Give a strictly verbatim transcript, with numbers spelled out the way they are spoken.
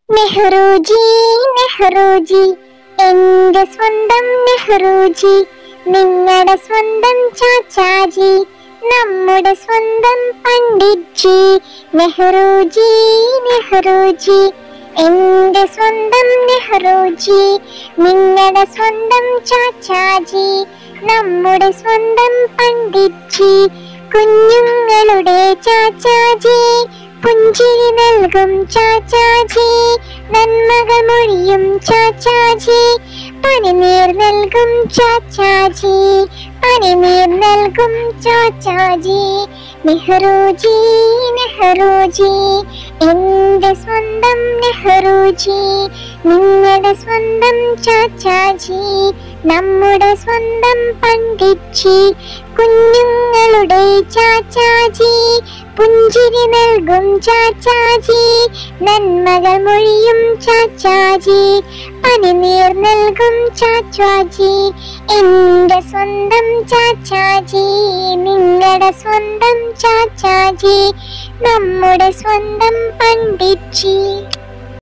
നെഹ്റുജി നെഹ്റുജി എന്റെ സ്വന്തം നെഹ്റുജി, നിങ്ങളുടെ സ്വന്തം ചാച്ചാജി, നമ്മുടെ സ്വന്തം പണ്ഡിറ്റ്ജി. നെഹ്റുജി നെഹ്റുജി എന്റെ സ്വന്തം നെഹ്റുജി, നിങ്ങളുടെ സ്വന്തം ചാച്ചാജി, നമ്മുടെ സ്വന്തം പണ്ഡിറ്റ്ജി. കുഞ്ഞുങ്ങളുടെ ചാച്ചാജി, പുഞ്ചിരി നൽകും ചാച്ചാജി, നന്മകൾ മൊഴിയും ചാച്ചാജി, പനിനീർ നൽകും ചാച്ചാജി, പനിനീർ നൽകും ചാച്ചാജി. നെഹ്റുജി നെഹ്റുജി എന്റെ സ്വന്തം നെഹ്റുജി, നിങ്ങളുടെ സ്വന്തം ചാച്ചാജി, നമ്മുടെ സ്വന്തം പണ്ഡിറ്റ്ജി. കുഞ്ഞുങ്ങളുടെ ചാച്ചാജി, പുഞ്ചിരി നൽകും ചാച്ചാജി, നന്മകൾ മൊഴിയും ചാച്ചാജി, പനിനീർ നൽകും ചാച്ചാജി. എന്റെ സ്വന്തം ചാച്ചാജി, നിങ്ങളുടെ സ്വന്തം ചാച്ചാജി, നമ്മുടെ സ്വന്തം പണ്ഡിറ്റ്ജി.